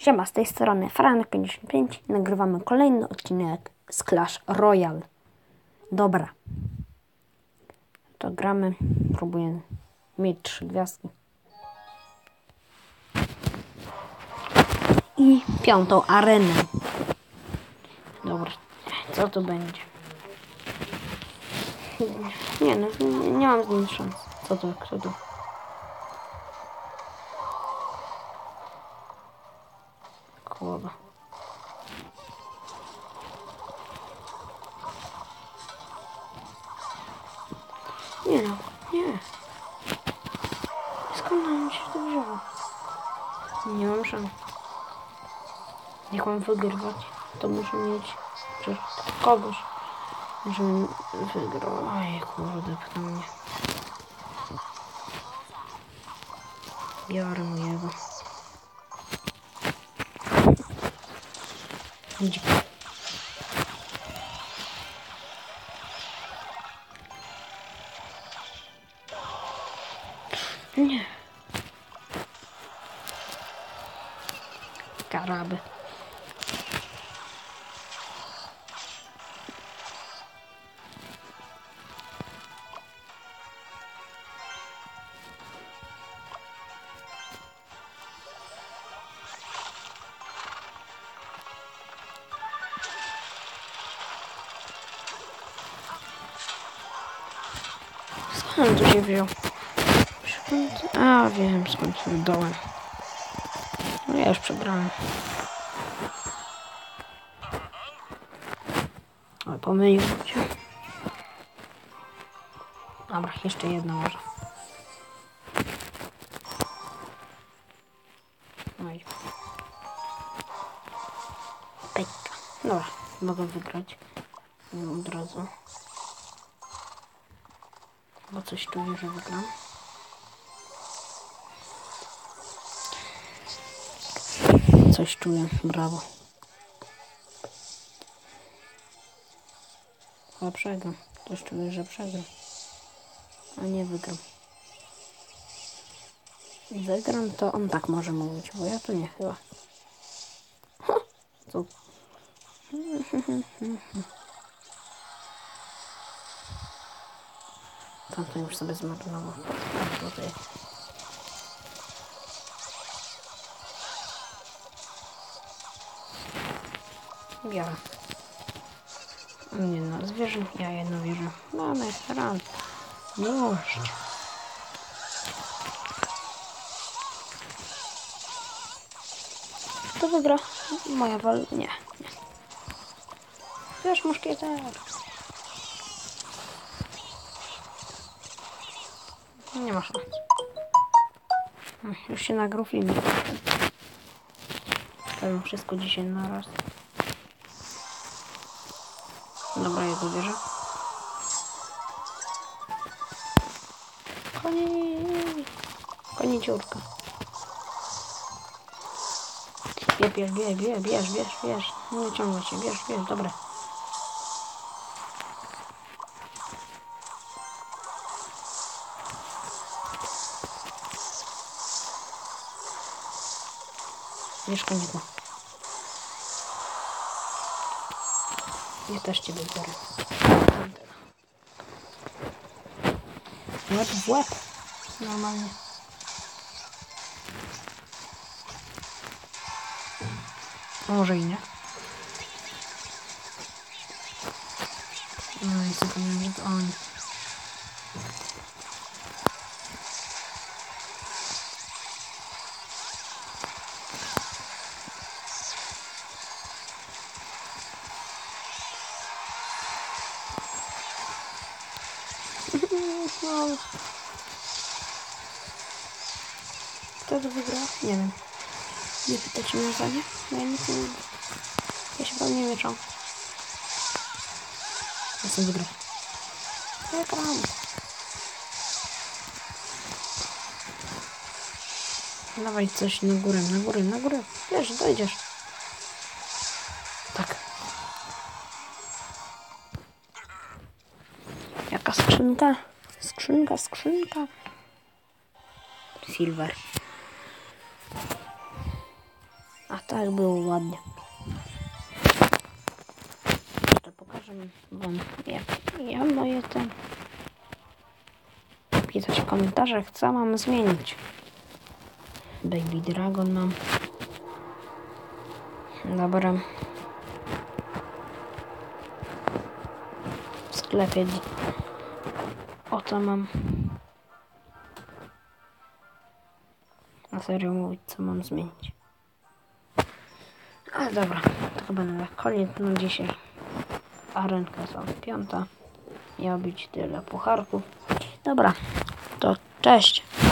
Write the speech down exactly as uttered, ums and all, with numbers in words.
Siema, z tej strony Franek pięćdziesiąt pięć. Nagrywamy kolejny odcinek z Clash Royale. Dobra. To gramy. Próbuję mieć trzy gwiazdki. I piątą arenę. Dobra. Co to będzie? Nie no, nie, nie mam z nim szans. Co to? Kto to? Kołowa. Nie no, nie. Skąd nam się to wzięło? Nie mam szans. Jak mam wygrywać, to muszę mieć kogoś, żebym wygrał. Oj, kurde, pchną mnie. Biorę mojego. Idź. Nie. Karaby. Skąd to się wziął? Skąd? A, wiem skąd się dołem. No ja już przegrałem. Oj, pomyliłem się. Dobra, jeszcze jedno może. Oj. Pekka. Dobra, mogę wygrać. Od razu. Bo coś czuję, że wygram. Coś czuję, brawo. Chyba przegram. Coś czuję, że przegram. A nie wygram. Wygram, to on tak może mówić, bo ja to nie chyba. Ha! Co? Tamto już sobie zmarnował. A tutaj. Biorę. Nie no, zwierzę. Ja jedno wierzę. Mamy ran. Dość. Kto wygra? Moja wal... Nie. nie. Wiesz, muszkieter. Nie ma szans. Już się nagrał filmik. Powiem wszystko dzisiaj na raz. Dobra, jego wierzę. Koni... Koniciurka. Bierz, bierz, bierz, bierz, bierz, bierz, bierz. Nie ciągnę się, bierz, bierz, dobra. Bierz konika. Ja też ciebie biorę. Łeb w łeb. Normalnie. A może i nie. No i zapomniałem, że to oni. No. Kto to wygrał? Nie wiem. Nie pytać mnie o zdanie? No ja nic nie wiem. Ja się pewnie mieczą. Ja chcę wygrać. Wygram. Dawaj coś na górę, na górę, na górę. Wiesz, dojdziesz. Tak. Jaka skrzynka? Skrzynka, skrzynka. Silver. A tak było ładnie. To pokażę wam, jak ja moje te... Pisać w komentarzach, co mam zmienić. Baby Dragon mam. Dobra. W sklepie oto mam. Na serio mówić, co mam zmienić. Ale dobra, to chyba na koniec na dzisiaj. Arenka są piąta. Miało być tyle pucharków. Dobra, to cześć.